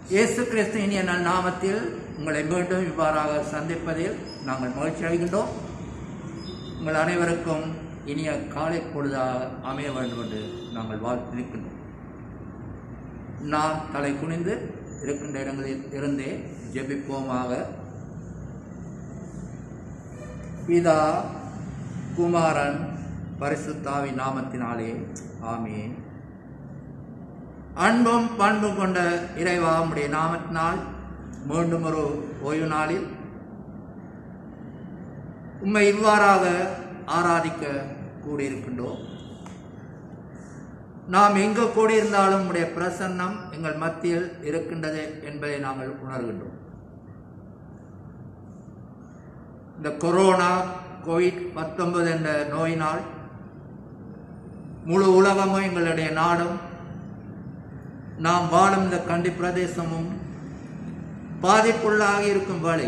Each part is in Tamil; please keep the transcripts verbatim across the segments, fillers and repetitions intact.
இயேசு கிறிஸ்து இனிய நாமத்தில் உங்களை மீண்டும் இவ்வாறாக சந்திப்பதில் நாங்கள் மகிழ்ச்சி அடைகின்றோம். உங்கள் அனைவருக்கும் இனிய காலை பொழுதாக அமைய வேண்டும் என்று நாங்கள் வாழ்த்திருக்கின்றோம். நாம் தலை குனிந்து இருக்கின்ற இடங்களில் இருந்தே ஜெபிப்போமாக. பிதா குமாரன் பரிசுத்தாவி நாமத்தினாலே ஆமென். அன்பும் பண்பும் கொண்ட இறைவா, உம்முடைய நாமத்தினால் மீண்டும் ஒரு ஓய்வு நாளில் உம்மை இவ்வாறாக ஆராதிக்க கூடியிருக்கின்றோம். நாம் எங்கு கூடியிருந்தாலும் உம்முடைய பிரசன்னம் எங்கள் மத்தியில் இருக்கின்றது என்பதை நாங்கள் உணர்கின்றோம். இந்த கொரோனா கோவிட் பத்தொன்பது என்ற நோயினால் முழு உலகமும் எங்களுடைய நாடும் நாம் வாழும் இந்த கண்டி பிரதேசமும் பாதிப்புள்ளாகி இருக்கும் வேளை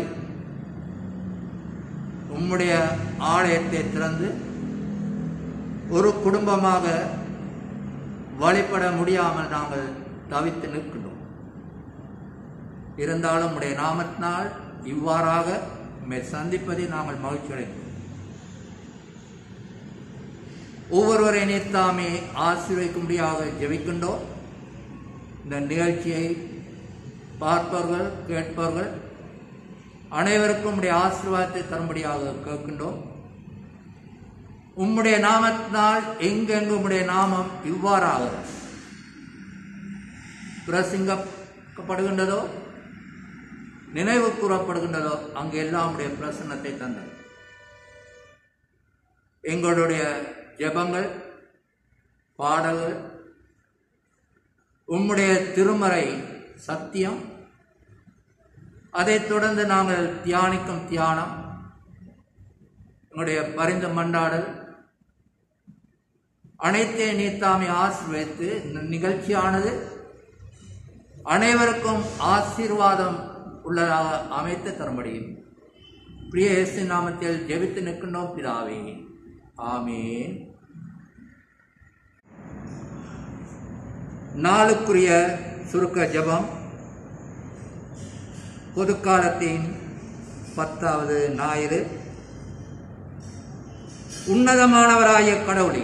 உம்முடைய ஆலயத்தை திறந்து ஒரு குடும்பமாக வழிபட முடியாமல் நாங்கள் தவித்து நிற்கின்றோம். இருந்தாலும் உம்முடைய நாமத்தினால் இவ்வாறாக உம்மை சந்திப்பதை நாங்கள் மகிழ்ச்சி அடைகிறோம். ஒவ்வொருவரை நினைத்தாமே ஆசீர்வதிக்கும்படியாக ஜெபிக்கின்றோம். இந்த நிகழ்ச்சியை பார்ப்பவர்கள் கேட்பவர்கள் அனைவருக்கும் உம்முடைய ஆசீர்வாதத்தை தரும்படியாக கேட்கின்றோம். உம்முடைய நாமத்தினால் எங்கெங்கு உம்முடைய நாமம் இவ்வாறாக பிரசங்கப்படுகின்றதோ, நினைவு கூறப்படுகின்றதோ, அங்கு எல்லாம் உடைய பிரசன்னத்தை தந்தது. எங்களுடைய ஜெபங்கள், பாடல்கள், உம்முடைய திருமறை சத்தியம், அதைத் தொடர்ந்து நாங்கள் தியானிக்கும் தியானம், உங்களுடைய பரிந்து மண்டாடல் அனைத்தையும் நீத்தாமை ஆசீர்வதித்து இந்த நிகழ்ச்சியானது அனைவருக்கும் ஆசீர்வாதம் உள்ளதாக அமைத்து தரும்படியும் பிரிய இயேசு நாமத்தில் ஜெபித்து நிற்கின்றோம் பிதாவே, ஆமேன். நாளுக்குரிய சுருக்க ஜெபம். பொதுக்காலத்தின் பத்தாவது ஞாயிறு. உன்னதமானவராய கடவுளே,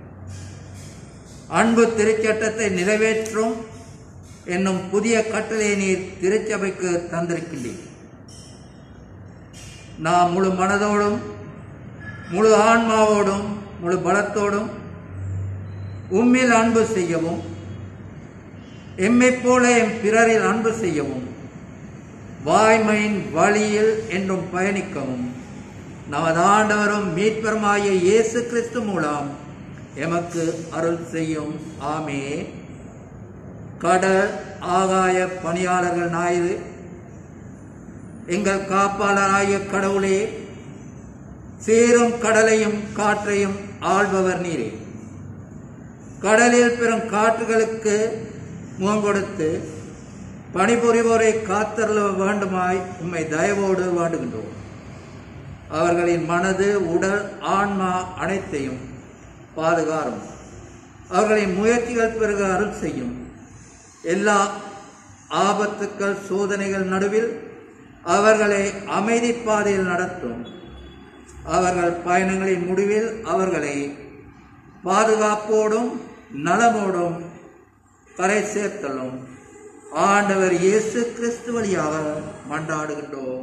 அன்பு திருச்சட்டத்தை நிறைவேற்றும் என்னும் புதிய கட்டளை நீர் திருச்சபைக்கு தந்திருக்கின்றீர். நாம் முழு மனதோடும் முழு ஆன்மாவோடும் முழு பலத்தோடும் உம்மில் அன்பு செய்யவும், எம்மை போல எம் பிறரில் அன்பு செய்யவும், வாய்மையின் வழியில் என்றும் பயணிக்கவும் நமது ஆண்டவரும் மீட்பருமாகிய இயேசு கிறிஸ்து மூலம் எமக்கு அருள் செய்யும். ஆமே. கடல் ஆகாய பணியாளர்கள் ஞாயிறு. எங்கள் காப்பாளராகிய கடவுளே, சீரும் கடலையும் காற்றையும் ஆள்பவர் நீரே. கடலில் பெறும் காற்றுகளுக்கு முகம் கொடுத்து பணிபுரிவோரை காத்தருள வேண்டுமாய் உம்மை தயவோடு வேண்டுகின்றோம். அவர்களின் மனது, உடல், ஆன்மா அனைத்தையும் பாதுகாரும். அவர்களின் முயற்சிகள் பிறகு அருள் செய்யும். எல்லா ஆபத்துக்கள், சோதனைகள் நடுவில் அவர்களை அமைதி பாதையில் நடத்தும். அவர்கள் பயணங்களின் முடிவில் அவர்களை பாதுகாப்போடும் நலமோடும் கரை சேர்த்தலும் ஆண்டவர் இயேசு கிறிஸ்து வழியாக மன்றாடுகின்றோம்.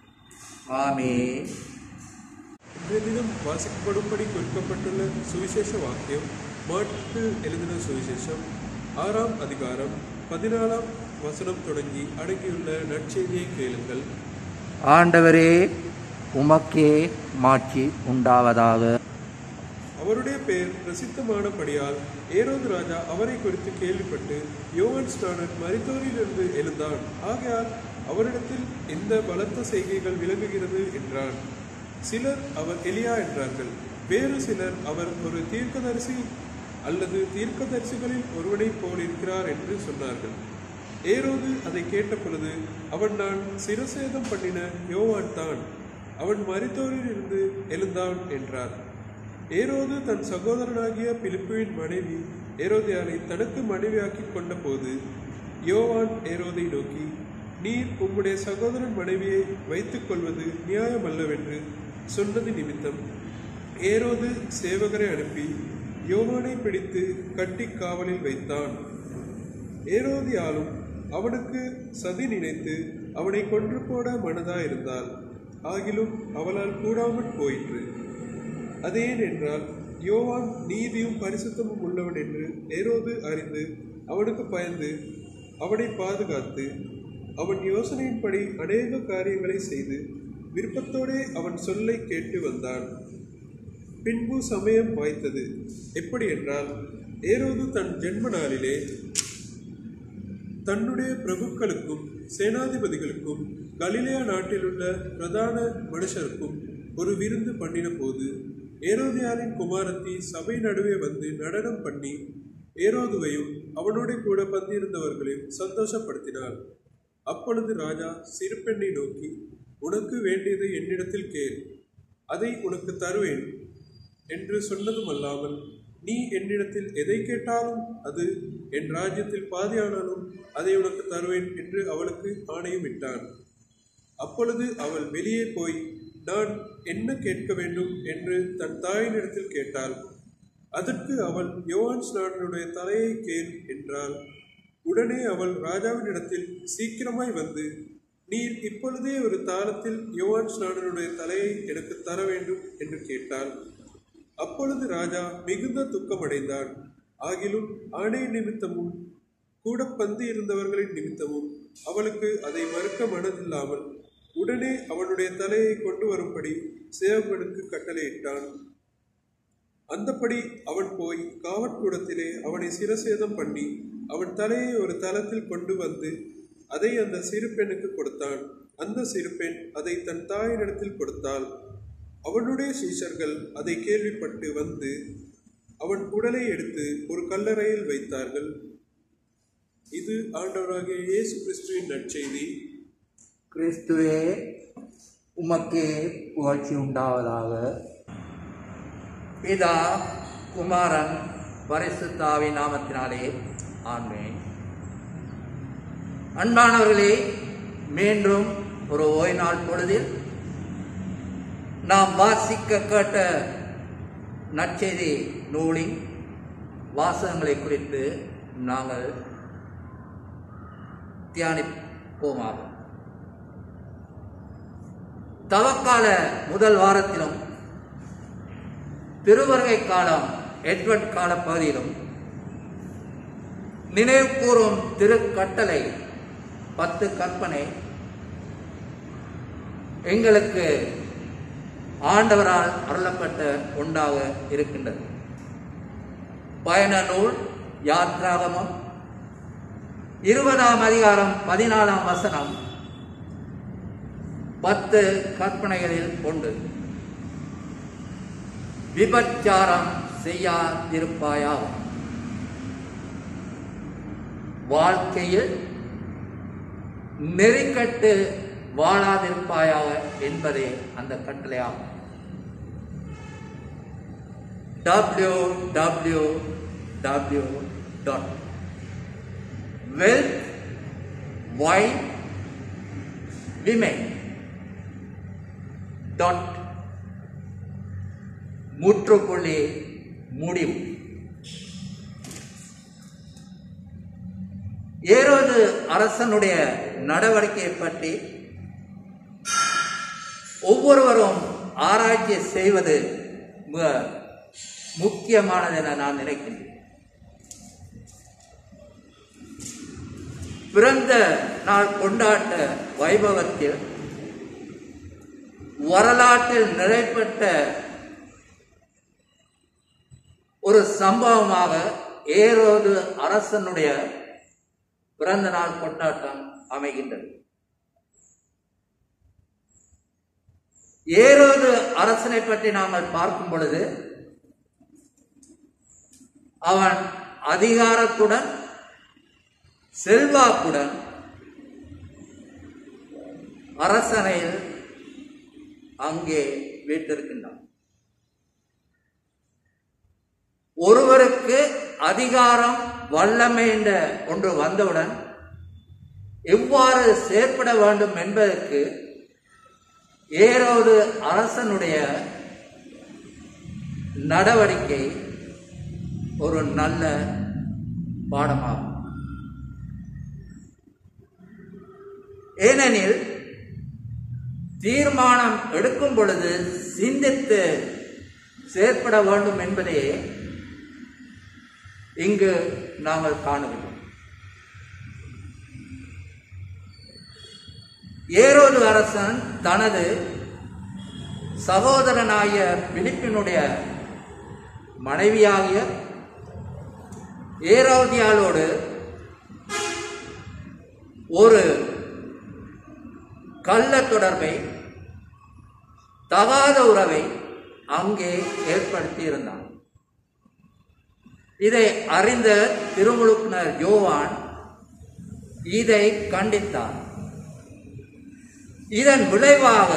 ஆமென். இன்றைய தினம் வாசிக்கப்படும்படி கொடுக்கப்பட்டுள்ள சுவிசேஷ வாக்கியம் மாற்கு எழுதின சுவிசேஷம் ஆறாம் அதிகாரம் பதினாலாம் வசனம் தொடங்கி அடங்கியுள்ள நற்செய்தியை கேளுங்கள். ஆண்டவரே, உமக்கே மாட்சி உண்டாவதாக. அவருடைய பெயர் பிரசித்தமானபடியால் ஏரோது ராஜா அவரை குறித்து கேள்விப்பட்டு, யோவான் ஸ்நானன் மரித்தோரிலிருந்து எழுந்தான், ஆகையால் அவரிடத்தில் இந்த பலத்த செய்கைகள் விளங்குகிறது என்றான். சிலர் அவர் எலியா என்றார்கள். வேறு சிலர் அவர் ஒரு தீர்க்கதரிசி அல்லது தீர்க்கதரிசிகளில் ஒருவனைப் போல் இருக்கிறார் என்று சொன்னார்கள். ஏரோது அதை கேட்ட பொழுது, அவன் நான் சிரசேதம் பண்ணின யோவான் தான், அவன் மரித்தோரிலிருந்து எழுந்தான் என்றார். ஏரோது தன் சகோதரனாகிய பிலிப்புவின் மனைவி ஏரோதியாளை தனக்கு மனைவியாக்கி கொண்ட போது யோவான் ஏரோதை நோக்கி, நீர் உம்முடைய சகோதரன் மனைவியை வைத்துக் கொள்வது நியாயமல்லவென்று சொன்னது நிமித்தம் ஏரோது சேவகரை அனுப்பி யோவானை பிடித்து கட்டி காவலில் வைத்தான். ஏரோதியாலும் அவனுக்கு சதி நினைத்து அவனை கொன்று போட மனதாயிருந்தாள். ஆகிலும் அவளால் கூடாமற் போயிற்று. அதேன் என்றால் யோவான் நீதியும் பரிசுத்தமும் உள்ளவன் என்று ஏரோது அறிந்து அவனுக்கு பயந்து அவனை பாதுகாத்து அவன் யோசனையின்படி அநேக காரியங்களை செய்து விருப்பத்தோடே அவன் சொல்லை கேட்டு வந்தான். பின்பு சமயம் வாய்த்தது. எப்படி என்றால், ஏரோது தன் ஜென்ம நாளிலே தன்னுடைய பிரபுக்களுக்கும் சேனாதிபதிகளுக்கும் கலிலேயா நாட்டிலுள்ள பிரதான மனுஷருக்கும் ஒரு விருந்து பண்ணின போது ஏரோதியாளின் குமாரத்தி சபை நடுவே வந்து நடனம் பண்ணி ஏரோதுவையும் அவனோட கூட பந்திருந்தவர்களையும் சந்தோஷப்படுத்தினாள். அப்பொழுது ராஜா சிறு பெண்ணை நோக்கி, உனக்கு வேண்டியதை என்னிடத்தில் கேள், அதை உனக்கு தருவேன் என்று சொன்னதுமல்லாமல், நீ என்னிடத்தில் எதை கேட்டாலும் அது என் ராஜ்யத்தில் பாதியானாலும் அதை உனக்கு தருவேன் என்று அவளுக்கு ஆணையும் இட்டான். அப்பொழுது அவள் வெளியே போய் நான் என்ன கேட்க வேண்டும் என்று தன் தாயினிடத்தில் கேட்டாள். அதற்கு அவள் யோவான் ஸ்நானனுடைய தலையை கேள் என்றாள். உடனே அவள் ராஜாவினிடத்தில் சீக்கிரமாய் வந்து, நீர் இப்பொழுதே ஒரு தாளத்தில் யோவான் ஸ்நானனுடைய தலையை எனக்கு தர வேண்டும் என்று கேட்டாள். அப்பொழுது ராஜா மிகுந்த துக்கமடைந்தான். ஆகிலும் ஆணை நிமித்தமும் கூட பந்தி இருந்தவர்களின் நிமித்தமும் அவளுக்கு அதை மறுக்க மனதில்லாமல் உடனே அவனுடைய தலையை கொண்டு வரும்படி சேவகனுக்கு கட்டளையிட்டான். அந்தப்படி அவன் போய் காவற்கூடத்திலே அவனை சிரசேதம் பண்ணி அவன் தலையை ஒரு தளத்தில் கொண்டு வந்து அதை அந்த சிறு பெண்ணுக்கு கொடுத்தான். அந்த சிறு பெண் அதை தன் தாயினிடத்தில் கொடுத்தாள். அவனுடைய சீஷர்கள் அதை கேள்விப்பட்டு வந்து அவன் உடலை எடுத்து ஒரு கல்லறையில் வைத்தார்கள். இது ஆண்டவராகிய இயேசு கிறிஸ்துவின் நற்செய்தி. கிறிஸ்துவே, உமக்கே புகழ்ச்சி உண்டாவதாக. பிதா, குமாரன், பரிசுத்த ஆவியின் நாமத்தினாலே ஆமென். அன்பானவர்களே, மீண்டும் ஒரு ஓய்வு நாள் பொழுதில் நாம் வாசிக்க கேட்ட நற்செய்தி நூலின் வாசகங்களை குறித்து நாங்கள் தியானிப்போமாக. தவக்கால முதல் வாரத்திலும் திருவருகை காலம் எட்வர்ட் கால பகுதியிலும் நினைவு கூறும் திருக்கட்டளை பத்து கற்பனை எங்களுக்கு ஆண்டவரால் அருளப்பட்ட ஒன்றாக இருக்கின்றது. பயண நூல் யாத்ராகமம் இருபதாம் அதிகாரம் பதினாலாம் வசனம் பத்து கற்பனைகளில் ஒன்று. விபச்சாரம் செய்யாதிருப்பாயாக. வாழ்க்கையில் நெறிக்கட்டு வாழாதிருப்பாயாக என்பதே அந்த கட்டளையாகும். W W W dot wealth wine women dot முற்றுப்புள்ளி முடிவு. ஏரோது அரசனுடைய நடவடிக்கையை பற்றி ஒவ்வொருவரும் ஆராய்ச்சி செய்வது மிக முக்கியமானது என நான் நினைக்கின்றேன். பிறந்த நாள் கொண்டாட்ட வைபவத்தில் வரலாற்றில் நிலைப்பட்ட ஒரு சம்பவமாக ஏரோது அரசனுடைய பிறந்த நாள் கொண்டாட்டம் அமைகின்றது. ஏரோது அரசனை பற்றி நாங்கள் பார்க்கும் பொழுது அவன் அதிகாரத்துடன் செல்வாக்குடன் அரசனையில் அங்கே வீட்டிருக்கின்றான். ஒருவருக்கு அதிகாரம் வல்லமை என்ற ஒன்று வந்தவுடன் எவ்வாறு செயற்பட வேண்டும் என்பதற்கு ஏரோது அரசனுடைய நடவடிக்கை ஒரு நல்ல பாடமாகும். ஏனெனில் தீர்மானம் எடுக்கும் பொழுது சிந்தித்து செயற்பட வேண்டும் என்பதே இங்கு நாங்கள் காணுகிறோம். ஏரோது அரசன் தனது சகோதரனாகிய பிலிப்பினுடைய மனைவியாகிய ஏரோதியாளோடு ஒரு கள்ள தொடர்பை, தகாத உறவை அங்கே ஏற்படுத்தி இருந்தான். இதை அறிந்த திருமுழுக்கினர் யோவான் இதை கண்டித்தார். இதன் விளைவாக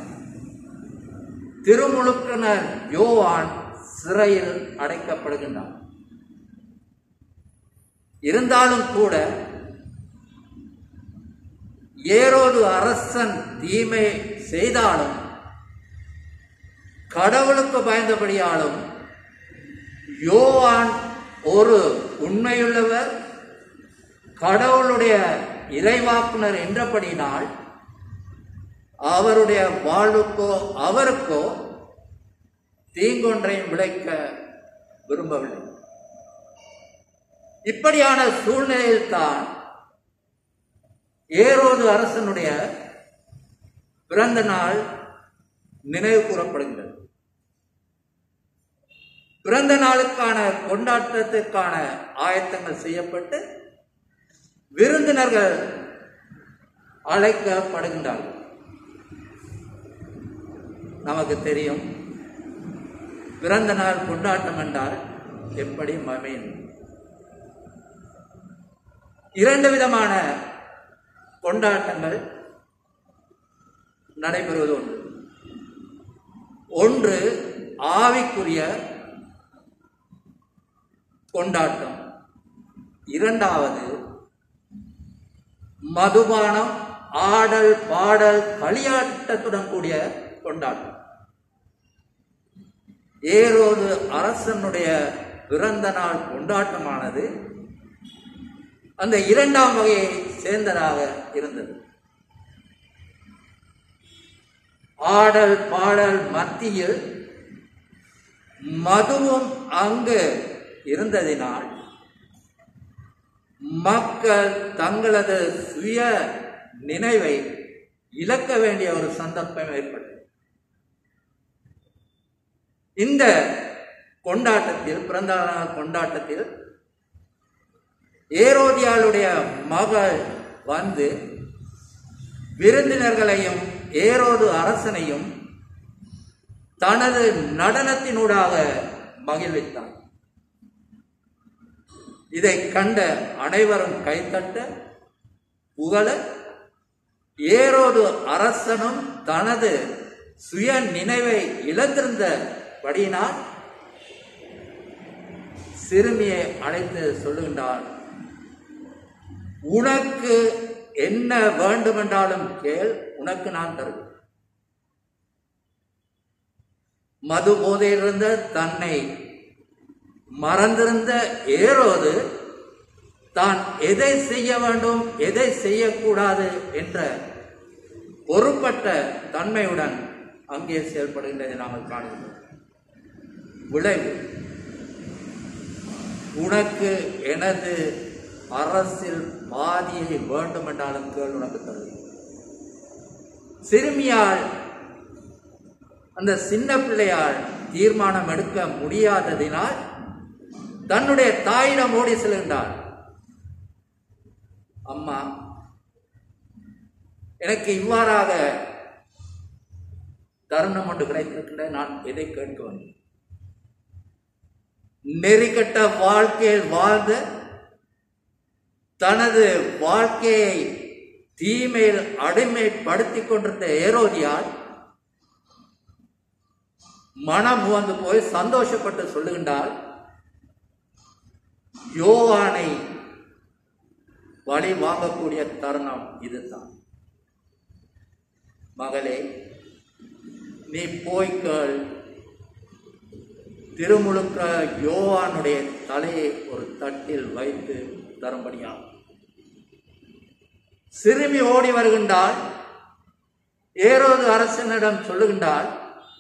திருமுழுக்கினர் யோவான் சிறையில் அடைக்கப்படுகின்றார். இருந்தாலும் கூட ஏரோது அரசன் தீமை செய்தாலும் கடவுளுக்கு பயந்தபடியாலும் யோவான் ஒரு உண்மையுள்ளவர், கடவுளுடைய இறைவாக்குனர் என்றபடினால் அவருடைய வாழ்வுக்கோ அவருக்கோ தீங்கொன்றையும் விளைக்க விரும்பவில்லை. இப்படியான சூழ்நிலையில் தான் ஏரோது அரசனுடைய பிறந்த நாள் நினைவு கூறப்படுகிறது. பிறந்த நாளுக்கான கொண்டாட்டத்திற்கான ஆயத்தங்கள் செய்யப்பட்டு விருந்தினர்கள் அழைக்கப்படுகின்றார்கள். நமக்கு தெரியும், பிறந்த நாள் கொண்டாட்டம் என்றால் எப்படி அமையும். இரண்டு விதமான கொண்டாட்டங்கள் நடைபெறுவது உண்டு. ஒன்று ஆவிக்குரிய கொண்டாட்டம், இரண்டாவது மதுபானம், ஆடல், பாடல், களியாட்டத்துடன் கூடிய கொண்டாட்டம். ஏரோது அரசனுடைய பிறந்த நாள் கொண்டாட்டமானது அந்த இரண்டாம் வகையை சேர்ந்ததாக இருந்தது. ஆடல் பாடல் மத்தியில் மதுவும் அங்கு இருந்ததினால் மக்கள் தங்களது சுய நினைவை இழக்க வேண்டிய ஒரு சந்தர்ப்பம் ஏற்பட்டது. இந்த கொண்டாட்டத்தில், பிறந்த நாள் கொண்டாட்டத்தில் ஏரோதியாளுடைய மகள் வந்து விருந்தினர்களையும் ஏரோது அரசனையும் தனது நடனத்தினூடாக மகிழ்வித்தார். இதை கண்ட அனைவரும் கைத்தட்ட புகழ, ஏரோது அரசனும் தனது சுய நினைவை இழந்திருந்தபடியினால் சிறுமியை அழைத்து சொல்லுகின்றார், உனக்கு என்ன வேண்டுமென்றாலும் கேள், உனக்கு நான் தருவேன். மது போதையிலிருந்த தன்னை மறந்திருந்த ஏரோது தான் எதை செய்ய வேண்டும் எதை செய்யக்கூடாது என்ற பொறுப்பற்ற தன்மையுடன் அங்கே செயல்படுகின்றதை நாங்கள் காணுகிறோம். விளைவு, உனக்கு எனது அரசில் பாதியை வேண்டும் என்றாலும் கேள், உனக்கு தருவேன். சிறுமியால், அந்த சின்ன பிள்ளையால் தீர்மானம் எடுக்க முடியாததினால் தன்னுடைய தாயிடம் ஓடி செல்கின்றாள். அம்மா, எனக்கு இவ்வாறாக தருணம் ஒன்று கிடைத்திருக்கின்ற, நான் எதை கேட்க வேண்டும்? நெறிகட்ட வாழ்க்கையில் வாழ்ந்த, தனது வாழ்க்கையை தீமையில் அடிமைப்படுத்திக் கொண்டிருந்த ஏரோதியால் மனம் முகந்து போய் சந்தோஷப்பட்டு சொல்லுகின்றால், யோவானை பழி வாங்கக்கூடிய தருணம் இதுதான். மகளே, நீ போய்கள் திருமுழுக்க யோவானுடைய தலையை ஒரு தட்டில் வைத்து தரும்படியாகும். சிறுமி ஓடி வருகின்றாள். ஏரோது அரசனிடம் சொல்லுகின்றாள்.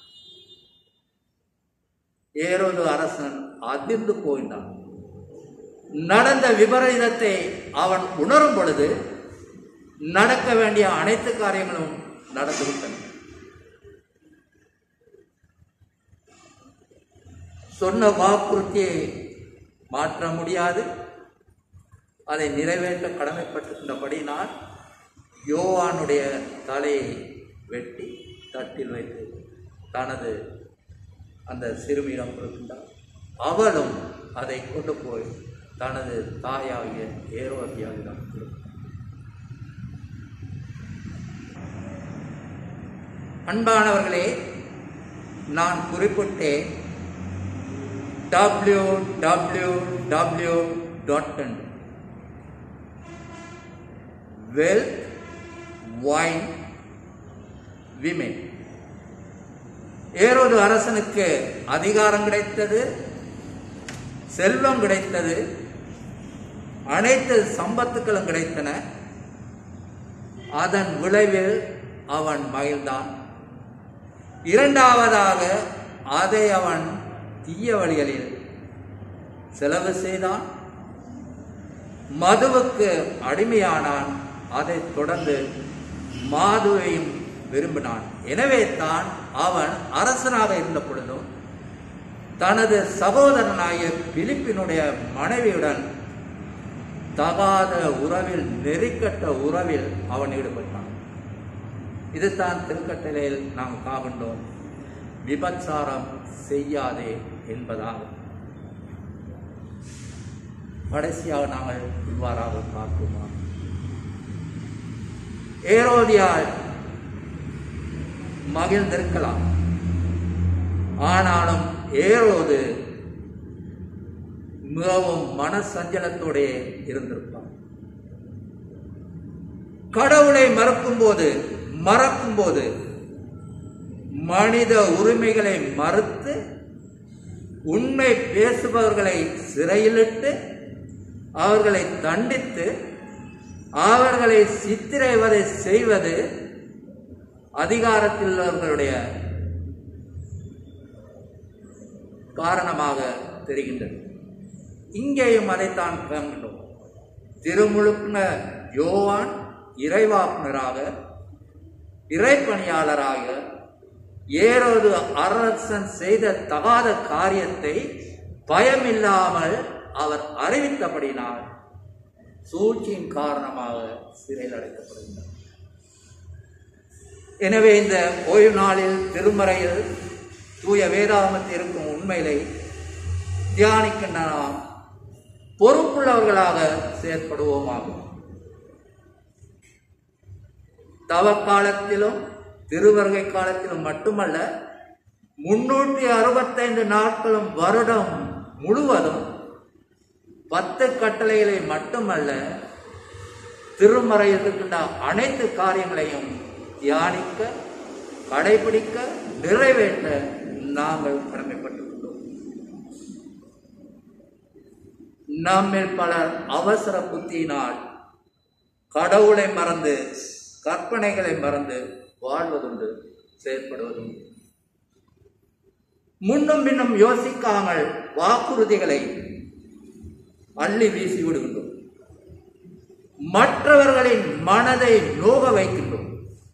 ஏரோது அரசன் அதிர்ந்து போகின்றான். நடந்த விபரீதத்தை அவன் உணரும் பொழுது நடக்க வேண்டிய அனைத்து காரியங்களும் நடந்துவிட்டன. சொன்ன வாக்குறுதியை மாற்ற முடியாது. அதை நிறைவேற்ற கடமைப்பட்டிருந்தபடினால் யோவானுடைய தலையை வெட்டி தட்டில் வைத்து தனது அந்த சிறுமியிடம் கொடுக்கின்றார். அவளும் அதை கொண்டு போய் தனது தாயாகிய ஏரோதியாவிடம் கொடுத்தார். அன்பானவர்களே, நான் குறிப்பிட்டேன் W W W dot wealth wine women. ஏரோது அரசனுக்கு அதிகாரம் கிடைத்தது, செல்வம் கிடைத்தது, அனைத்து சம்பத்துக்களும் கிடைத்தன. அதன் விளைவில் அவன் மகிழ்ந்தான். இரண்டாவதாக அதை அவன் தீய வழிகளில் செலவு செய்தான், மதுவுக்கு அடிமையானான். அதைத் தொடர்ந்து மாதுவையும் விரும்பினான். எனவே தான் அவன் அரசனாக இருந்த பொழுதும் தனது சகோதரனாகிய பிலிப்பினுடைய மனைவியுடன் தகாத உறவில், நெறிக்கட்ட உறவில் அவன் ஈடுபட்டான். இதுதான் திருக்கட்டளையில் நாம் காண்கின்றோம், விபச்சாரம் செய்யாதே என்பதாகும். கடைசியாக நாங்கள் இவ்வாறாக பார்க்குமா, ஏரோதியாள் மகிழ்ந்திருக்கலாம், ஆனாலும் ஏரோது மிகவும் மனசஞ்சலத்தோட இருந்திருப்பார். கடவுளை மறக்கும் போது மறக்கும் போது மனித உரிமைகளை மறுத்து உண்மை பேசுபவர்களை சிறையிலிட்டு அவர்களை தண்டித்து அவர்களை சித்திரவதை செய்வது அதிகாரத்தில் உள்ளவர்களுடைய காரணமாக தெரிகின்றது. இங்கேயும் அதைத்தான் காண்கின்றோம். திருமுழுக்கின யோவான் இறைவாக்குனராக, இறைப்பணியாளராக ஏரோது அரசன் செய்த தகாத காரியத்தை பயமில்லாமல் அவர் அறிவித்தபடினால் சூழ்ச்சியின் காரணமாக சிறையில் அடைக்கப்படுகின்றார். எனவே இந்த ஓய்வு நாளில் திருமறையில் தூய வேதாகமத்தில் இருக்கும் உண்மைகளை தியானிக்கின்ற நாம் பொறுப்புள்ளவர்களாக செயற்படுவோமாகும். தவக்காலத்திலும் திருவருகை காலத்திலும் மட்டுமல்ல, முன்னூற்றி அறுபத்தைந்து நாட்களும் வருடம் முழுவதும் பத்து கட்டளைகளை மட்டுமல்ல, திருமறையில் இருக்கின்ற அனைத்து காரியங்களையும் தியானிக்க, கடைபிடிக்க, நிறைவேற்ற நாங்கள் கடமைப்பட்டிருக்கிறோம். நம்மில் பலர் அவசர புத்தியினால் கடவுளை மறந்து, கற்பனைகளை மறந்து வாழ்வதுண்டு, செயற்படுவதுண்டு. முன்னும் பின்னும் யோசிக்காமல் வாக்குறுதிகளை அள்ளி வீசி விடுகின்றோம். மற்றவர்களின் மனதை நோக வைக்கின்றோம்.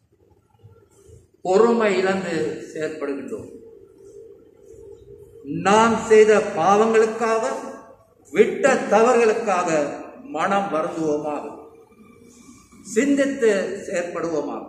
பொறுமை இழந்து செயற்படுகின்றோம். நாம் செய்த பாவங்களுக்காக, விட்ட தவறுகளுக்காக மனம் வருந்துவோமாக, சிந்தித்து செயற்படுவோமாக.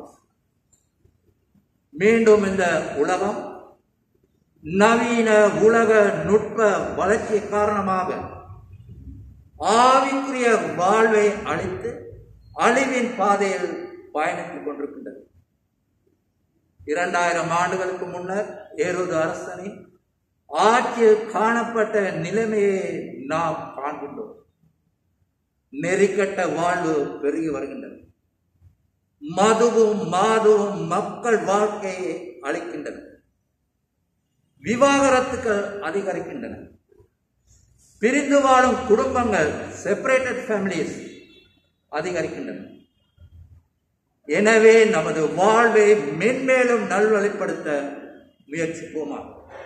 மீண்டும் இந்த உலகம் நவீன உலக நுட்ப வளர்ச்சி காரணமாக ஆவிக்குரிய வாழ்வை அழித்து அழிவின் பாதையில் பயணித்துக் கொண்டிருக்கின்றது. இரண்டாயிரம் ஆண்டுகளுக்கு முன்னர் ஏரோது அரசனின் ஆட்சியில் காணப்பட்ட நிலைமையை நாம் காண்கின்றோம். நெறிக்கட்ட வாழ்வு பெருகி வருகின்றது. மதுவும் மாதுவும் மக்கள் வாழ்க்கையை அளிக்கின்றன. விவாகரத்துக்கள் அதிகரிக்கின்றன. பிரிந்து வாழும் குடும்பங்கள், செப்பரேட்டட் ஃபேமிலிஸ் அதிகரிக்கின்றன. எனவே நமது வாழ்வை மென்மேலும் நல்வழிப்படுத்த முயற்சிப்போமா?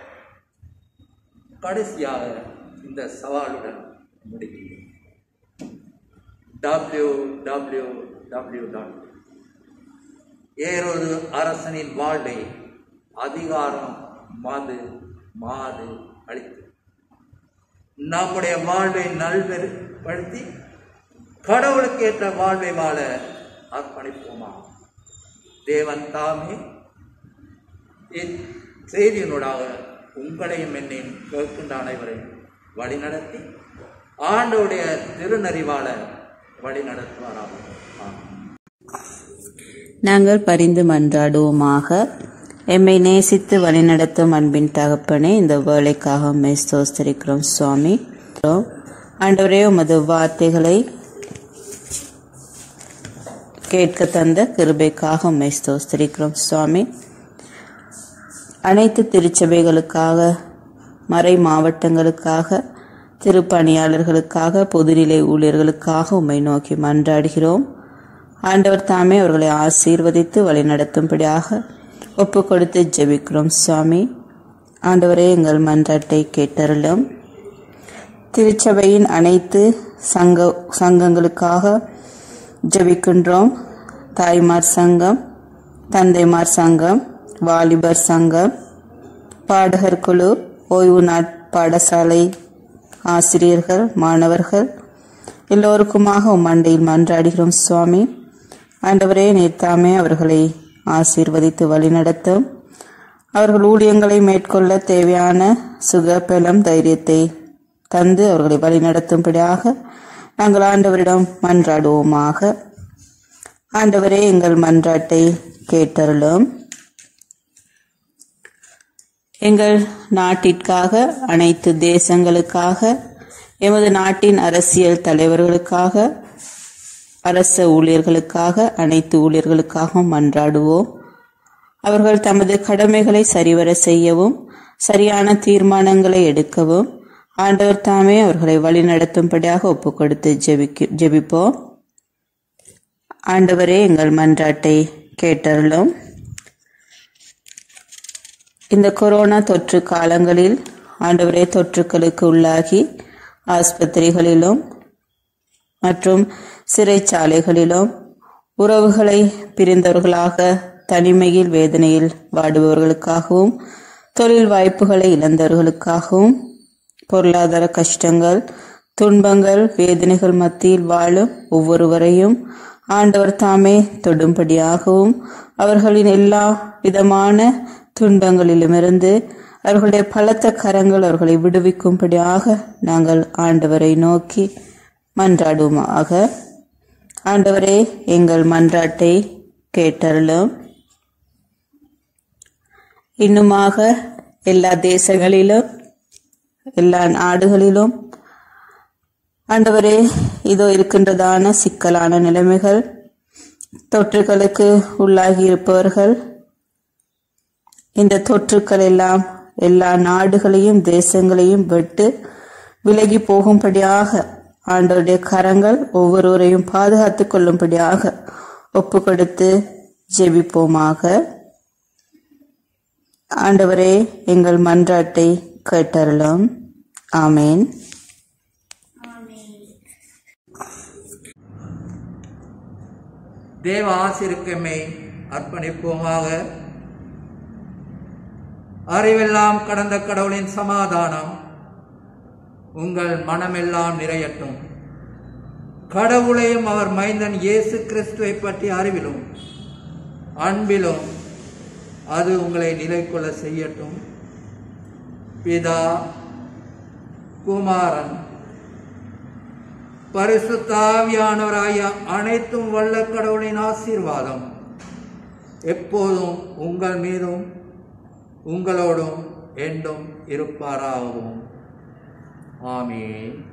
கடைசியாக இந்த சவாலுடன் முடிக்கிறேன். டபிள்யூ டபிள்யூ டபிள்யூ டாட் ஏரோது அரசனின் வாழ்வை அதிகாரம், மது, மாது அளித்து நம்முடைய வாழ்வை நல்வழிப்படுத்தி கடவுளுக்கு ஏற்ற வாழ்வை வாழ அர்ப்பணிப்போமா? தேவன் தாமே இச்செய்தியினூடாக உங்களையும் என்னையும் கேட்கின்ற அனைவரையும் வழிநடத்தி ஆண்டோடைய திருநறிவாள வழிநடத்துவாராக. நாங்கள் பரிந்து மன்றாடுவோமாக. எம்மை நேசித்து வழிநடத்தும் அன்பின் தகப்பனே, இந்த வேலைக்காக உம்மை ஸ்தோத்திரிக்கிறோம் சுவாமி. ஆண்டவரே, உமது வார்த்தைகளை கேட்க தந்த கிருபைக்காக உம்மை ஸ்தோத்திரிக்கிறோம் சுவாமி. அனைத்து திருச்சபைகளுக்காக, மறை மாவட்டங்களுக்காக, திருப்பணியாளர்களுக்காக, பொதுநிலை ஊழியர்களுக்காக உம்மை நோக்கி மன்றாடுகிறோம். ஆண்டவர் தாமே அவர்களை ஆசீர்வதித்து வழிநடத்தும்படியாக ஒப்பு கொடுத்து ஜெபிக்கிறோம் சுவாமி. ஆண்டவரே, எங்கள் மன்றாட்டை கேட்டருளும். திருச்சபையின் அனைத்து சங்க சங்கங்களுக்காக ஜெபிக்கின்றோம். தாய்மார் சங்கம், தந்தைமார் சங்கம், வாலிபர் சங்கம், பாடகர் குழு, ஓய்வு நாட் பாடசாலை ஆசிரியர்கள், மாணவர்கள் எல்லோருக்குமாக உம் அண்டையில் மன்றாடுகிறோம் சுவாமி. ஆண்டவரே, நீர் தாமே அவர்களை ஆசீர்வதித்து வழிநடத்தும். அவர்கள் ஊழியங்களை மேற்கொள்ள தேவையான சுக பலம் தைரியத்தை தந்து அவர்களை வழிநடத்தும்படியாக நாங்கள் ஆண்டவரிடம் மன்றாடுவோமாக. ஆண்டவரே, எங்கள் மன்றாட்டை கேட்டருளும். எங்கள் நாட்டிற்காக, அனைத்து தேசங்களுக்காக, எமது நாட்டின் அரசியல் தலைவர்களுக்காக, அரச ஊழியர்களுக்காக, அனைத்து ஊழியர்களுக்காகவும் மன்றாடுவோம். அவர்கள் தமது கடமைகளை சரிவர செய்யவும், சரியான தீர்மானங்களை எடுக்கவும் ஆண்டவர் தாமே அவர்களை வழிநடத்தும்படியாக ஒப்பு கொடுத்து ஜெபிக்க ஜெபிப்போம். ஆண்டவரே, எங்கள் மன்றாட்டை கேட்டருளும். இந்த கொரோனா தொற்று காலங்களில் ஆண்டவரே, தொற்றுக்களுக்கு உள்ளாகி ஆஸ்பத்திரிகளிலும் மற்றும் சிறைச்சாலைகளிலும் உறவுகளை பிரிந்தவர்களாக தனிமையில் வேதனையில் வாடுபவர்களுக்காகவும், தொழில் வாய்ப்புகளை இழந்தவர்களுக்காகவும், பொருளாதார கஷ்டங்கள், துன்பங்கள், வேதனைகள் மத்தியில் வாழும் ஒவ்வொருவரையும் ஆண்டவர் தாமே தொடும்படியாகவும், அவர்களின் எல்லா விதமான துன்பங்களிலுமிருந்து அவர்களுடைய பலத்த கரங்கள் அவர்களை விடுவிக்கும்படியாக நாங்கள் ஆண்டவரை நோக்கி மன்றாடுவோமாக. ஆண்டவரே, எங்கள் மன்றாட்டை கேட்டருளும். இன்னுமாக எல்லா தேசங்களிலும், எல்லா நாடுகளிலும் ஆண்டவரே, இதோ இருக்கின்றதான சிக்கலான நிலைமைகள், தொற்றுகளுக்கு உள்ளாகி இருப்பவர்கள், இந்த தொற்றுக்கள் எல்லாம் எல்லா நாடுகளையும் தேசங்களையும் விட்டு விலகி போகும்படியாக ஆண்டவருடைய கரங்கள் ஒவ்வொருவரையும் பாதுகாத்துக் கொள்ளும்படியாக ஒப்பு கொடுத்து ஜெபிப்போமாக. ஆண்டவரே, எங்கள் மன்றாட்டை கேட்டருளும். ஆமேன். தேவ ஆசிரியக்கமை அர்ப்பணிப்போமாக. அறிவெல்லாம் கடந்த கடவுளின் சமாதானம் உங்கள் மனமெல்லாம் நிறையட்டும். கடவுளையும் அவர் மைந்தன் இயேசு கிறிஸ்துவை பற்றி அறிவிலும் அன்பிலும் அது உங்களை நிலை கொள்ள செய்யட்டும். பிதா, குமாரன், பரிசுத்த ஆவியானவராய அனைத்தும் வல்ல கடவுளின் ஆசீர்வாதம் எப்போதும் உங்கள் மீதும் உங்களோடும் என்றும் இருப்பாராகவும். ஆமென்.